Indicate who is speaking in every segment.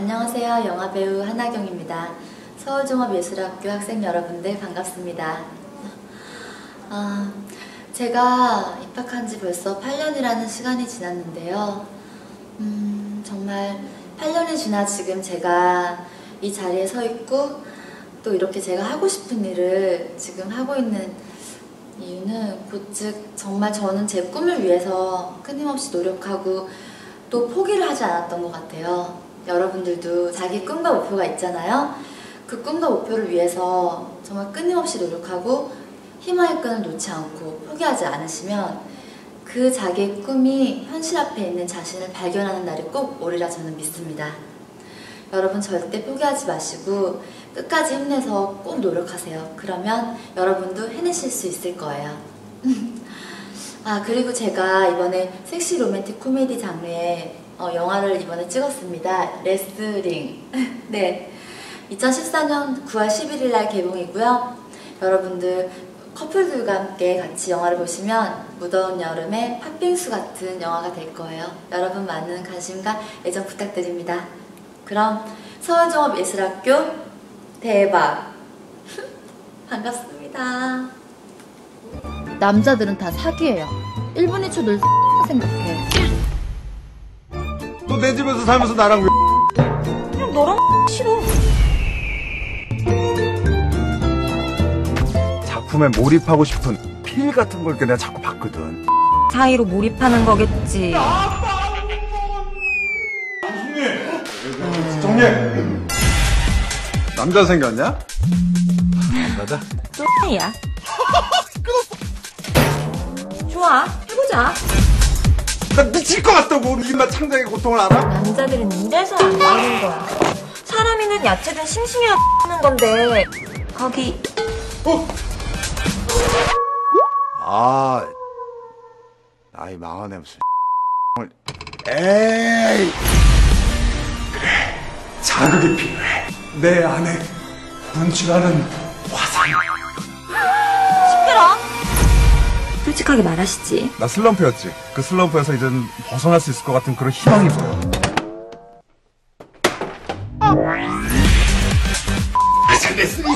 Speaker 1: 안녕하세요. 영화배우 한나경입니다. 서울종합예술학교 학생 여러분들 반갑습니다. 제가 입학한 지 벌써 8년이라는 시간이 지났는데요. 정말 8년이 지나 지금 제가 이 자리에 서 있고 또 이렇게 제가 하고 싶은 일을 지금 하고 있는 이유는 곧 정말 저는 제 꿈을 위해서 끊임없이 노력하고 또 포기를 하지 않았던 것 같아요. 여러분들도 자기 꿈과 목표가 있잖아요. 그 꿈과 목표를 위해서 정말 끊임없이 노력하고 희망의 끈을 놓지 않고 포기하지 않으시면 그 자기의 꿈이 현실 앞에 있는 자신을 발견하는 날이 꼭 오리라 저는 믿습니다. 여러분 절대 포기하지 마시고 끝까지 힘내서 꼭 노력하세요. 그러면 여러분도 해내실 수 있을 거예요. 그리고 제가 이번에 섹시 로맨틱 코미디 장르의 영화를 이번에 찍었습니다. 레슬링. 네, 2014년 9월 11일 날 개봉이고요. 여러분들 커플들과 함께 같이 영화를 보시면 무더운 여름에 팥빙수 같은 영화가 될 거예요. 여러분 많은 관심과 애정 부탁드립니다. 그럼 서울종합예술학교 대박! 반갑습니다.
Speaker 2: 남자들은 다 사기예요. 1분 2초 늘 생각해.
Speaker 3: 너 내 집에서 살면서 나랑 왜
Speaker 4: 그냥 너랑 싫어.
Speaker 3: 작품에 몰입하고 싶은 필 같은 걸 내가 자꾸 봤거든.
Speaker 4: 사이로 몰입하는 거겠지.
Speaker 3: 정리! 남자 생겼냐? 남자다?
Speaker 4: 또야. 좋아, 해보자.
Speaker 3: 나 미칠 것 같다고. 이마 창작의 고통을 알아?
Speaker 4: 남자들은 이래서 안 되는 거야. 사람이는 야채든 싱싱해야 하는 건데 거기
Speaker 3: 나이 망하네 무슨 에이 그래 자극이 필요해. 내 안에 분출하는 화상.
Speaker 4: 시끄러. 솔직하게 말하시지.
Speaker 3: 나 슬럼프였지. 그 슬럼프에서 이젠 벗어날 수 있을 것 같은 그런 희망이 있어. 잘됐으니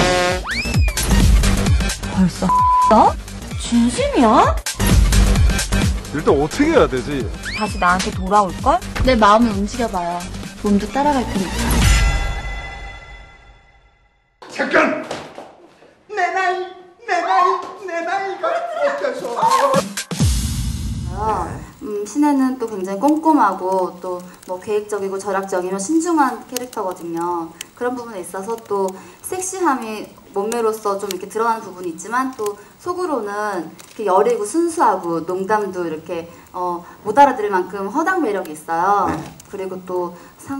Speaker 4: 벌써 너? 진심이야?
Speaker 3: 일단 어떻게 해야 되지?
Speaker 4: 다시 나한테 돌아올걸?
Speaker 2: 내 마음을 움직여봐요. 몸도 따라갈 테니까.
Speaker 3: 잠깐! 내 나이가 어때서?
Speaker 1: 신혜는 또 굉장히 꼼꼼하고 또 뭐 계획적이고 절약적이며 신중한 캐릭터거든요. 그런 부분에 있어서 또 섹시함이 몸매로서 좀 이렇게 드러나는 부분이 있지만 또 속으로는 이렇게 여리고 순수하고 농담도 이렇게 못 알아들을 만큼 허당 매력이 있어요.
Speaker 3: 네.
Speaker 1: 그리고 또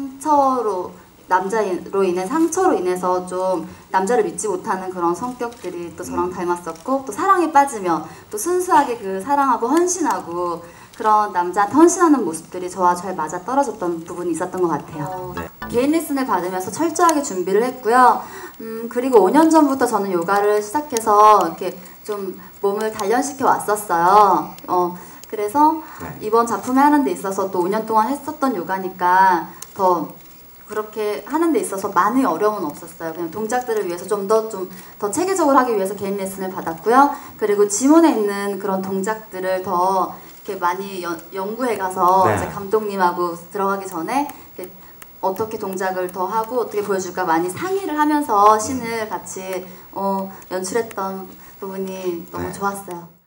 Speaker 1: 남자로 인해 상처로 인해서 좀 남자를 믿지 못하는 그런 성격들이 또 저랑 닮았었고 또 사랑에 빠지면 또 순수하게 그 사랑하고 헌신하고 그런 남자한테 헌신하는 모습들이 저와 잘 맞아 떨어졌던 부분이 있었던 것 같아요. 개인 레슨을 받으면서 철저하게 준비를 했고요. 그리고 5년 전부터 저는 요가를 시작해서 이렇게 좀 몸을 단련시켜 왔었어요. 그래서 이번 작품을 하는 데 있어서 또 5년 동안 했었던 요가니까 더 그렇게 하는 데 있어서 많은 어려움은 없었어요. 그냥 동작들을 위해서 좀 더 체계적으로 하기 위해서 개인 레슨을 받았고요. 그리고 지문에 있는 그런 동작들을 더 이렇게 많이 연구해 가서 이제 감독님하고 들어가기 전에 이렇게 어떻게 동작을 더 하고 어떻게 보여줄까 많이 상의를 하면서 씬을 같이 연출했던 부분이 너무 좋았어요.